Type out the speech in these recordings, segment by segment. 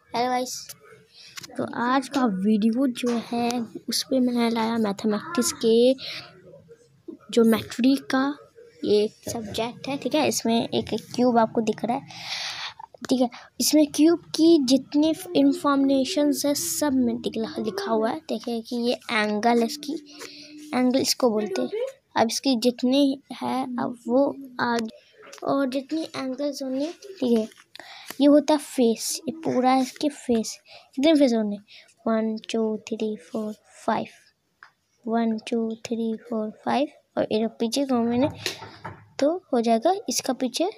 Hello guys, तो आज का वीडियो जो है उस पर मैंने लाया मैथमेटिक्स के ज्योमेट्री का ये एक सब्जेक्ट है। ठीक है, इसमें एक क्यूब आपको दिख रहा है। ठीक है, इसमें क्यूब की जितनी इंफॉर्मेशंस है सब में लिखा हुआ है। देखिए कि ये एंगल है, इसकी एंगल इसको बोलते हैं। अब इसकी जितनी है अब वो आज और जितनी एंगल्स होंगे, ठीक है, ये होता है फेस। ये पूरा है इसके फेस। कितने फेस होंगे? 1 2 3 4 5 1 2 3 4 5 और ये पीछे को मैंने तो हो जाएगा इसका पीछे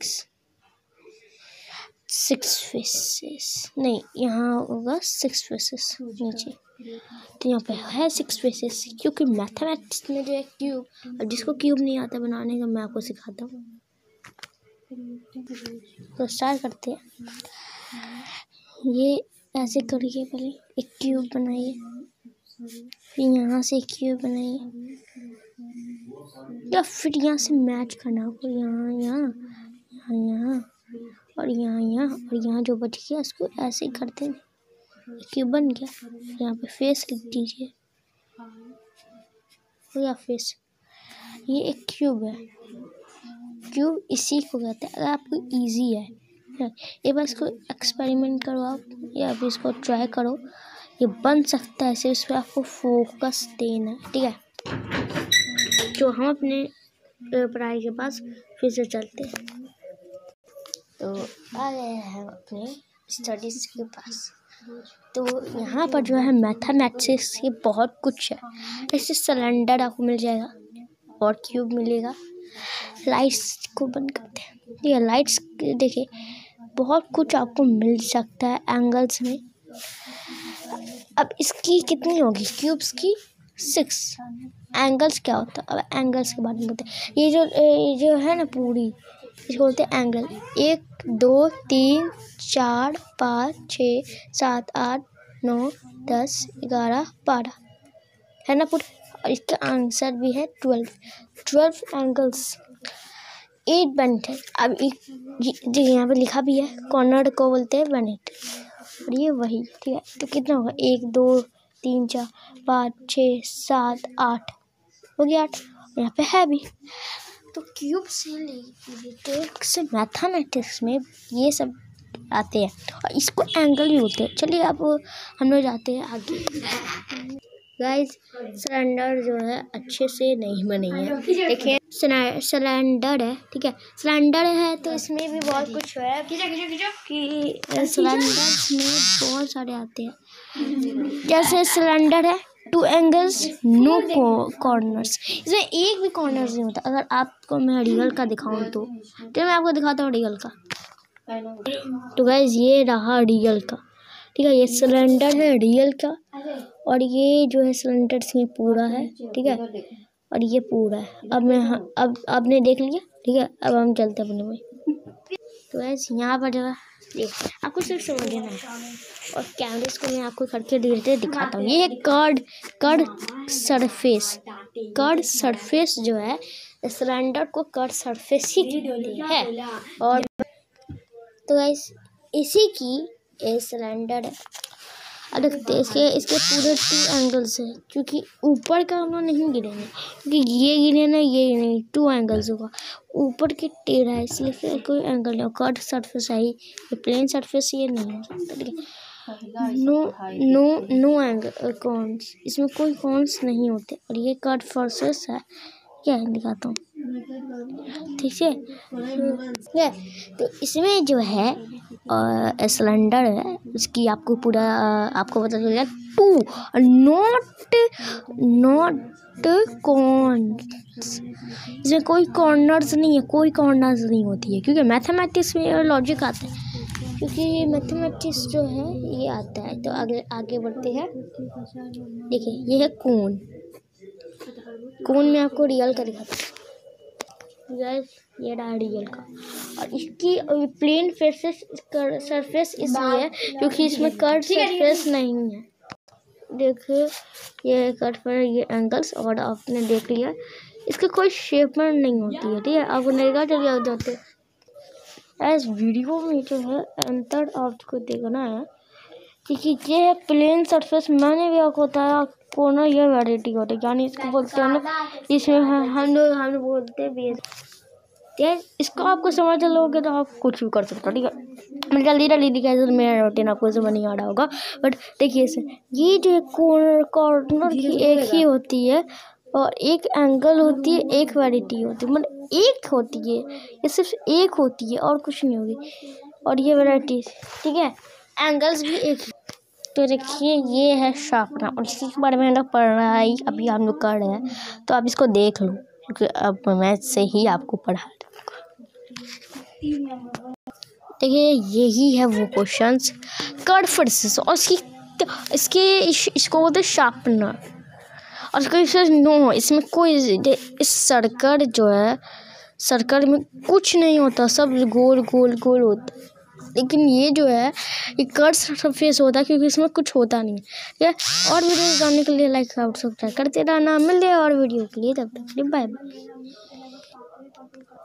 6 फेसेस। नहीं, यहाँ होगा 6 फेसेस नीचे। तो यहाँ पे है 6 फेसेस क्योंकि मैथमेटिक्स में जो है क्यूब, और जिसको क्यूब नहीं आता बनाने का मैं आपको सिखाता हूँ। तो स्टार्ट करते हैं। ये ऐसे करिए, पहले एक क्यूब बनाइए, फिर यहाँ से एक क्यूब बनाइए, या फिर यहाँ से मैच करना हो। यहाँ यहाँ यहाँ यहाँ और यहाँ यहाँ और यहाँ जो बच गया उसको ऐसे ही करते हैं। क्यूब बन गया। यहाँ पे फेस लिख दीजिए, हो गया फेस। ये एक क्यूब है। क्यूब इसी को कहते हैं। अगर आपको इजी है ये बस को एक्सपेरिमेंट करो आप, या फिर इसको ट्राई करो, ये बन सकता है। सिर्फ इस पर आपको फोकस देना है। ठीक है, जो हम अपने पढ़ाई के पास फिर से चलते हैं। तो आ गए हैं अपने स्टडीज़ के पास। तो यहाँ पर जो है मैथमेटिक्स ये बहुत कुछ है। ऐसे सिलेंडर आपको मिल जाएगा और क्यूब मिलेगा। लाइट्स को बंद करते हैं। ठीक है, लाइट्स देखिए बहुत कुछ आपको मिल सकता है एंगल्स में। अब इसकी कितनी होगी क्यूब्स की? 6। एंगल्स क्या होता है? अब एंगल्स के बारे में बताते हैं। ये जो है ना पूरी, इसको बोलते हैं एंगल। 1 2 3 4 5 6 7 8 9 10 11 12 है ना पूरी। और इसका आंसर भी है 12 एंगल्स 8 बेंट है। अब जो यहाँ पे लिखा भी है, कॉर्नर को बोलते हैं बेंट, और ये वही। ठीक है, तो कितना होगा? 1 2 3 4 5 6 7 8 हो गया 8। यहाँ पे है भी। तो क्यूब से रिलेटेड से मैथमेटिक्स में ये सब आते हैं और इसको एंगल भी बोलते हैं। चलिए अब हम लोग जाते हैं आगे। गाइस, सिलेंडर जो है अच्छे से नहीं बनी है। देखिए सिलेंडर है। ठीक है, सिलेंडर है तो इसमें भी बहुत कुछ है कि सिलेंडर में बहुत सारे आते हैं। जैसे सिलेंडर है 2 एंगल्स नो कॉर्नर्स। इसमें एक भी कॉर्नर्स नहीं होता। अगर आपको मैं रियल का दिखाऊं तो मैं आपको दिखाता हूँ रियल का। तो गाइस ये रहा रियल का। ठीक है, ये सिलेंडर है रियल का, और ये जो है सिलेंडर इसमें पूरा है। ठीक है, और ये पूरा है। अब आपने देख लिया। ठीक है, अब हम चलते हैं अपने में। तो गाइस यहाँ पर जो है आपको सिर्फ समझना है, और कैमरेस को मैं आपको करके धीरे दिखाता हूँ। ये है कर्ड सरफेस जो है सिलेंडर को कर्ड सरफेस ही कहते हैं। और तो गाइस इसी की सिलेंडर है। अलग इसके पूरे 2 एंगल्स है, क्योंकि ऊपर का हम लोग नहीं गिरेंगे, क्योंकि ये गिरे ना ये नहीं। 2 एंगल्स होगा, ऊपर के टेढ़ा है इसलिए फिर कोई एंगल नहीं। कर्ड सरफेस है, ये प्लेन सरफेस ये नहीं हो सकता। ठीक है, नो एंगल कॉन्स, इसमें कोई कॉन्स नहीं होते। और ये कर्ड सरफेस है, क्या दिखाता हूँ। ठीक है, तो इसमें जो है सिलेंडर है, उसकी आपको पूरा आपको पता चल जाएगा 2 नॉट कॉर्नर्स। इसमें कोई कॉर्नर्स नहीं है, कोई कॉर्नर्स नहीं होती है, क्योंकि मैथमेटिक्स में लॉजिक आता है। क्योंकि मैथमेटिक्स जो है ये आता है। तो आगे बढ़ते हैं। देखिए ये है कोन में आपको रियल का दिखाता हूँ। ये रहा रियल का, और इसकी प्लेन सरफेस इसलिए है क्योंकि इसमें कर्व सरफेस नहीं है। देखिए ये कर्व पर ये एंगल्स, और आपने देख लिया इसका कोई शेप में नहीं होती है। ठीक है, आपको नहीं चलिए आ जाते। इस वीडियो में जो है अंतर आपको देखना है देखिए ये है प्लेन सरफेस। मैंने भी आपको बताया कॉर्नर, ये वैरायटी होती है, यानी इसको बोलते हैं ना, इसमें हम लोग बोलते हैं बेस। यार इसको आपको समझ लोगे तो आप कुछ भी कर सकते हो, ठीक है। मैं जल्दी दिखाया, मेरा रूटीन आपको समझ नहीं आ रहा होगा, बट देखिए इसे, ये जो कॉर्नर की एक ही होती है और एक एंगल होती है, एक वैरायटी होती है, मतलब एक होती है, ये सिर्फ एक होती है और कुछ नहीं होगी। और ये वैरायटी, ठीक है, एंगल्स भी एक। तो देखिए ये है शार्पनर, और इसी के बारे में हम लोग पढ़ाई अभी हम लोग कर रहे हैं, तो आप इसको देख लो क्योंकि अब मैं से ही आपको पढ़ा। देखिए यही है वो क्वेश्चंस कर्व फोर्सेस, और इसको बोलते हैं शार्पनर। और इसमें कोई इस सर्कल जो है, सर्कल में कुछ नहीं होता, सब गोल गोल गोल होता है। लेकिन ये जो है ये कर्व सरफेस होता है क्योंकि इसमें कुछ होता नहीं है। और वीडियो जानने के लिए लाइक सब्सक्राइब करते रहना। मिलते हैं और वीडियो के लिए, तब तक बाय बाय।